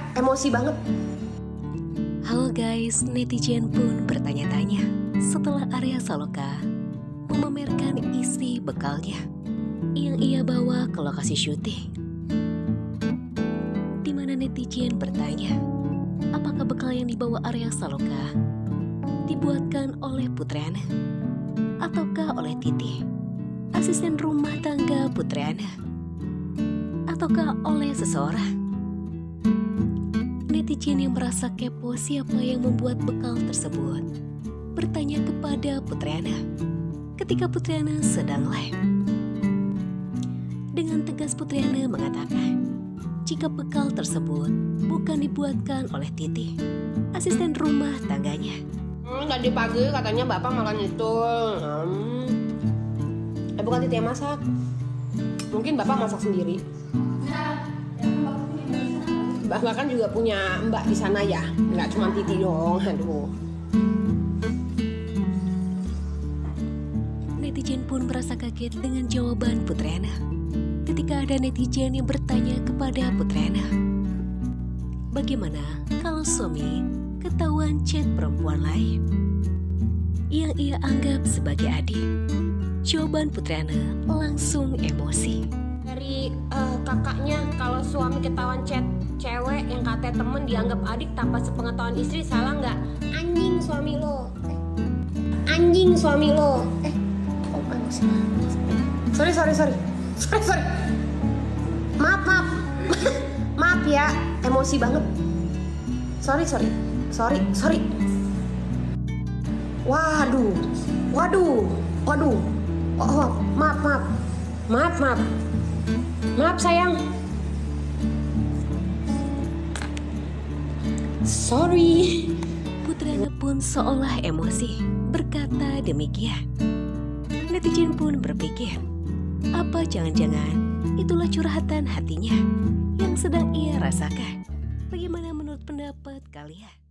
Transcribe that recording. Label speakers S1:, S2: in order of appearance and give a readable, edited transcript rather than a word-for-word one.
S1: emosi banget.
S2: Halo guys, netizen pun bertanya-tanya setelah Arya Saloka memamerkan isi bekalnya yang ia bawa ke lokasi syuting. Di mana netizen bertanya, apakah bekal yang dibawa Arya Saloka dibuatkan oleh Putri-Ana ataukah oleh Titi, asisten rumah tangga Putri-Ana, ataukah oleh seseorang? Netizen yang merasa kepo siapa yang membuat bekal tersebut bertanya kepada Putri-Ana ketika Putri-Ana sedang live. Dengan tegas Putri-Ana mengatakan jika bekal tersebut bukan dibuatkan oleh Titi, asisten rumah tangganya.
S1: Tadi pagi katanya bapak makan itu. Bukan Titi yang masak. Mungkin bapak masak sendiri. Bapak kan juga punya mbak di sana ya, nggak cuma Titi dong. Aduh.
S2: Netizen pun merasa kaget dengan jawaban Putri-Ana ketika ada netizen yang bertanya kepada Putri-Ana, bagaimana kalau suami ketahuan chat perempuan lain yang ia anggap sebagai adik? Jawaban Putri-Ana langsung emosi.
S1: Dari kakaknya, kalau suami ketahuan chat cewek yang katanya temen dianggap adik tanpa sepengetahuan istri, salah nggak? Anjing suami lo. Anjing suami lo. Sorry. Maaf. Maaf ya, emosi banget. Sorry. Waduh. Oh, maaf sayang. Sorry.
S2: Putri-Ana pun seolah emosi berkata demikian. Netizen pun berpikir, apa jangan-jangan itulah curhatan hatinya yang sedang ia rasakan. Bagaimana menurut pendapat kalian?